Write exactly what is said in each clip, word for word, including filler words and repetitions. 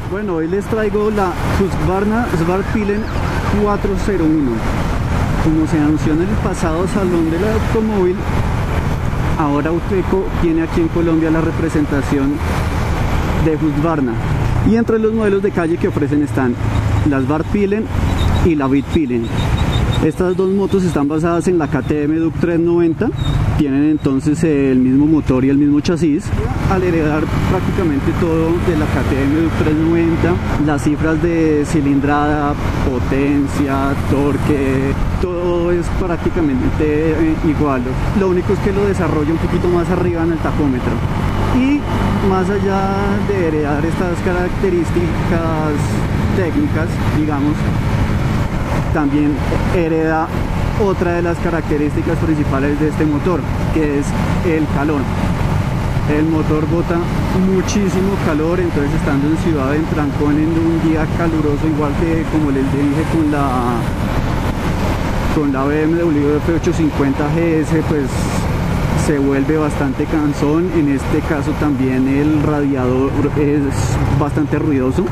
Bueno, hoy les traigo la Husqvarna Svartbilen cuatrocientos uno. Como se anunció en el pasado Salón del Automóvil, ahora Auteco tiene aquí en Colombia la representación de Husqvarna. Y entre los modelos de calle que ofrecen están la Svartbilen y la Bitbilen. Estas dos motos están basadas en la K T M Duke trescientos noventa, tienen entonces el mismo motor y el mismo chasis. Al heredar prácticamente todo de la K T M Duke trescientos noventa, las cifras de cilindrada, potencia, torque, todo es prácticamente igual. Lo único es que lo desarrolla un poquito más arriba en el tacómetro. Y más allá de heredar estas características técnicas, digamos, también hereda otra de las características principales de este motor, que es el calor. El motor bota muchísimo calor, entonces estando en ciudad, en trancón, en un día caluroso, igual que como les dije con la con la B M W F ochocientos cincuenta G S, pues se vuelve bastante cansón. En este caso también el radiador es bastante ruidoso.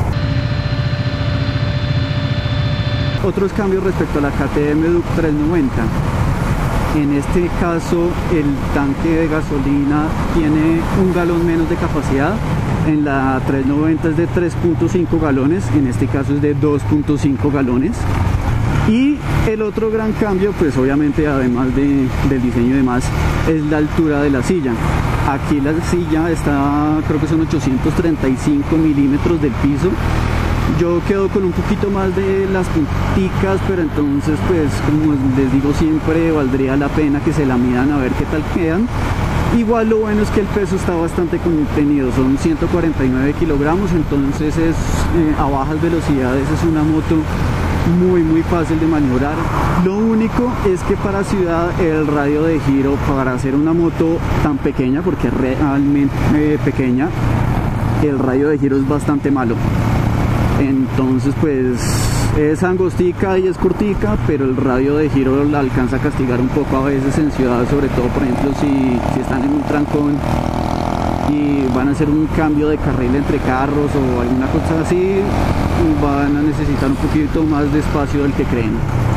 Otros cambios respecto a la K T M Duke trescientos noventa. En este caso el tanque de gasolina tiene un galón menos de capacidad. En la trescientos noventa es de tres punto cinco galones, en este caso es de dos punto cinco galones. Y el otro gran cambio, pues obviamente además de, del diseño y demás, es la altura de la silla. Aquí la silla está, creo que son ochocientos treinta y cinco milímetros del piso. Yo quedo con un poquito más de las punticas, pero entonces pues como les digo siempre, valdría la pena que se la midan a ver qué tal quedan. Igual lo bueno es que el peso está bastante contenido, son ciento cuarenta y nueve kilogramos, entonces es eh, a bajas velocidades es una moto muy muy fácil de maniobrar. Lo único es que para ciudad el radio de giro, para hacer una moto tan pequeña, porque es realmente eh, pequeña, el radio de giro es bastante malo. Entonces pues es angostica y es cortica, pero el radio de giro la alcanza a castigar un poco a veces en ciudad, sobre todo por ejemplo si, si están en un trancón y van a hacer un cambio de carril entre carros o alguna cosa así, van a necesitar un poquito más de espacio del que creen.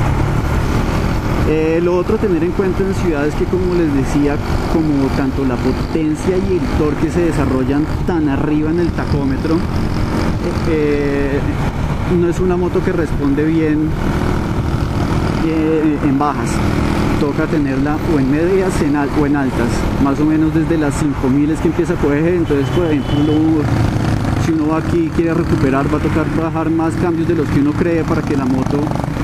Eh, lo otro a tener en cuenta en ciudades que, como les decía, como tanto la potencia y el torque se desarrollan tan arriba en el tacómetro, eh, no es una moto que responde bien eh, en bajas. Toca tenerla o en medias en al, o en altas, más o menos desde las cinco mil es que empieza a coger. Entonces por ejemplo, si uno va aquí y quiere recuperar, va a tocar bajar más cambios de los que uno cree para que la moto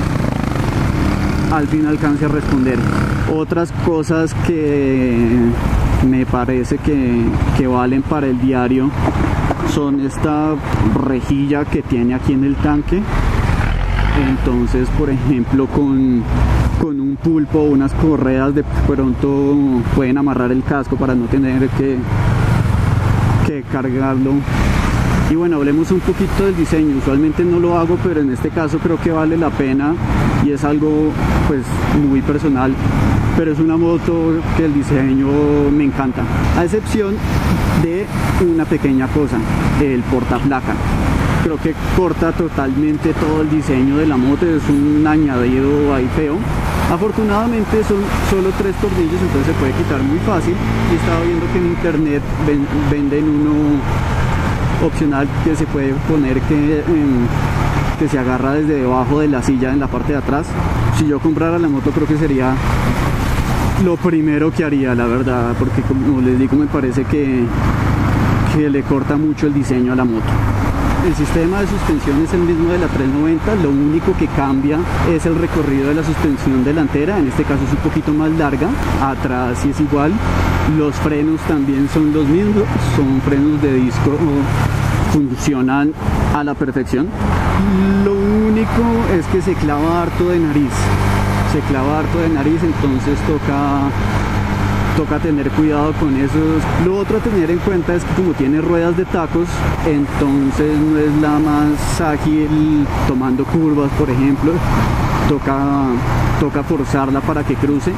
al fin alcance a responder. Otras cosas que me parece que, que valen para el diario son esta rejilla que tiene aquí en el tanque. Entonces por ejemplo con, con un pulpo o unas correas de pronto pueden amarrar el casco para no tener que, que cargarlo. Y bueno, hablemos un poquito del diseño. Usualmente no lo hago, pero en este caso creo que vale la pena y es algo pues muy personal, pero es una moto que el diseño me encanta, a excepción de una pequeña cosa, el portaplaca. Creo que corta totalmente todo el diseño de la moto, es un añadido ahí feo. Afortunadamente son solo tres tornillos, entonces se puede quitar muy fácil. Y estaba viendo que en internet ven, venden uno opcional que se puede poner que, eh, que se agarra desde debajo de la silla en la parte de atrás. Si yo comprara la moto creo que sería lo primero que haría, la verdad, porque como les digo, me parece que, que le corta mucho el diseño a la moto. El sistema de suspensión es el mismo de la trescientos noventa, lo único que cambia es el recorrido de la suspensión delantera, en este caso es un poquito más larga, atrás sí es igual. Los frenos también son los mismos, son frenos de disco, funcionan a la perfección. Lo único es que se clava harto de nariz, se clava harto de nariz, entonces toca... toca tener cuidado con eso. Lo otro a tener en cuenta es que como tiene ruedas de tacos, entonces no es la más ágil tomando curvas, por ejemplo. Toca, toca forzarla para que cruce.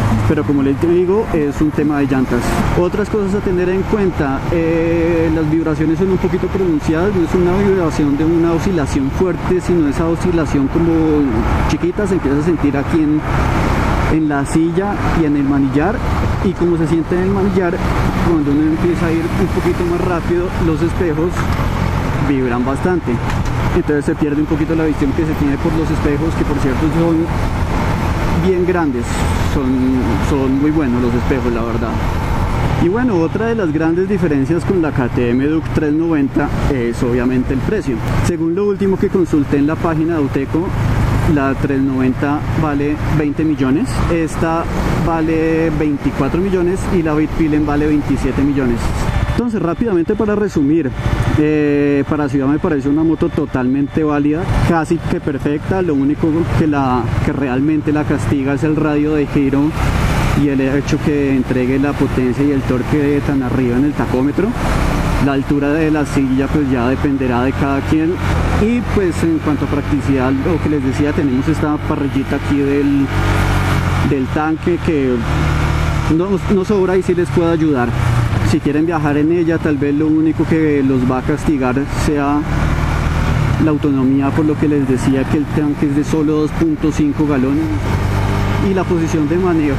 pero como les digo, es un tema de llantas. Otras cosas a tener en cuenta, eh, las vibraciones son un poquito pronunciadas, no es una vibración de una oscilación fuerte, sino esa oscilación como chiquita, se empieza a sentir aquí en, en la silla y en el manillar, y como se siente en el manillar, cuando uno empieza a ir un poquito más rápido, los espejos vibran bastante, entonces se pierde un poquito la visión que se tiene por los espejos, que por cierto son bien grandes, son, son muy buenos los espejos, la verdad. Y bueno, otra de las grandes diferencias con la K T M Duke trescientos noventa es obviamente el precio. Según lo último que consulté en la página de Auteco, la trescientos noventa vale veinte millones, esta vale veinticuatro millones y la Bitpilen vale veintisiete millones. Entonces, rápidamente para resumir, eh, para Ciudad me parece una moto totalmente válida, casi que perfecta. Lo único que, la, que realmente la castiga es el radio de giro y el hecho que entregue la potencia y el torque tan arriba en el tacómetro. La altura de la silla pues ya dependerá de cada quien. Y pues en cuanto a practicidad, lo que les decía, tenemos esta parrillita aquí del, del tanque que no, no sobra y sí les puede ayudar. Si quieren viajar en ella, tal vez lo único que los va a castigar sea la autonomía, por lo que les decía que el tanque es de solo dos punto cinco galones y la posición de manejo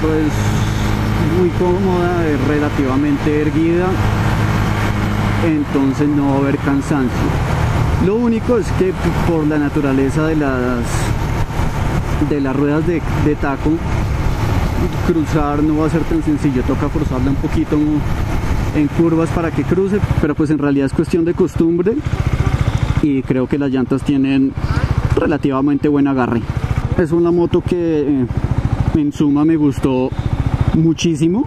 es muy cómoda, es relativamente erguida, entonces no va a haber cansancio. Lo único es que por la naturaleza de las de las ruedas de, de taco, cruzar no va a ser tan sencillo, toca forzarla un poquito en curvas para que cruce, pero pues en realidad es cuestión de costumbre y creo que las llantas tienen relativamente buen agarre. Es una moto que eh, en suma me gustó muchísimo,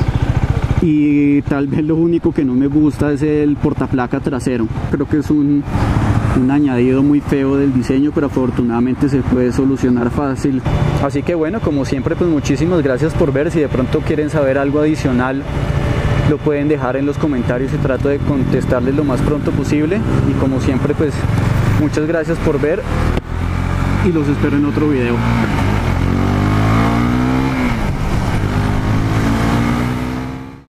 y tal vez lo único que no me gusta es el portaplaca trasero. Creo que es un, un añadido muy feo del diseño, pero afortunadamente se puede solucionar fácil. Así que bueno, como siempre, pues muchísimas gracias por ver. Si de pronto quieren saber algo adicional, lo pueden dejar en los comentarios y trato de contestarles lo más pronto posible. Y como siempre, pues muchas gracias por ver y los espero en otro video.